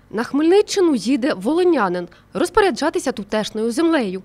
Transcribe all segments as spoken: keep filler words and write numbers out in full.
На Хмельниччину їде волинянин розпоряджатися тутешньою землею.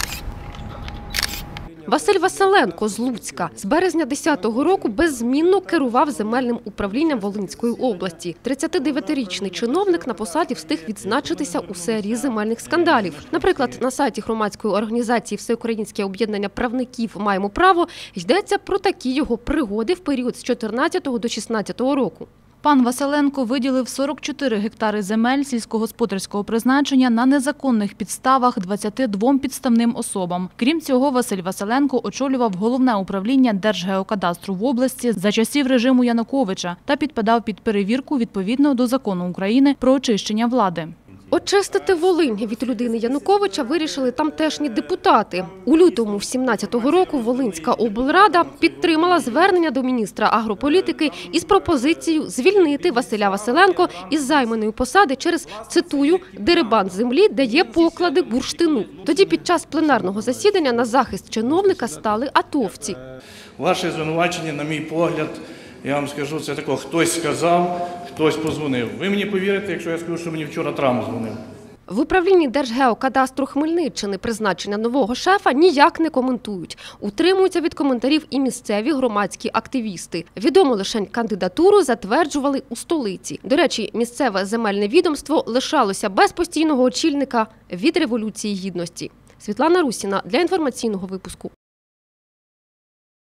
Василь Василенко з Луцька з березня десятого року беззмінно керував земельним управлінням Волинської області. тридцятидевятирічний чиновник на посаді встиг відзначитися у серії земельних скандалів. Наприклад, на сайті громадської організації «Всеукраїнське об'єднання правників Маємо право» йдеться про такі його пригоди в період з чотирнадцятого до шістнадцятого року. Пан Василенко виділив сорок чотири гектари земель сільськогосподарського призначення на незаконних підставах двадцяти двом підставним особам. Крім цього, Василь Василенко очолював головне управління Держгеокадастру в області за часів режиму Януковича та підпадав під перевірку відповідно до закону України про очищення влади. Очистити Волинь від людини Януковича вирішили тамтешні депутати. У лютому сімнадцятого року Волинська облрада підтримала звернення до міністра агрополітики із пропозицією звільнити Василя Василенко із займаної посади через, цитую, «дерибан землі, де є поклади бурштину». Тоді під час пленарного засідання на захист чиновника стали атовці. Ваші звинувачення, на мій погляд, я вам скажу, це тако, хтось сказав, хтось позвонив. Ви мені повірите, якщо я скажу, що мені вчора Трамп дзвонив? В управлінні Держгеокадастру Хмельниччини призначення нового шефа ніяк не коментують. Утримуються від коментарів і місцеві громадські активісти. Відомо лише кандидатуру затверджували у столиці. До речі, місцеве земельне відомство лишалося без постійного очільника від Революції Гідності. Світлана Русіна для інформаційного випуску.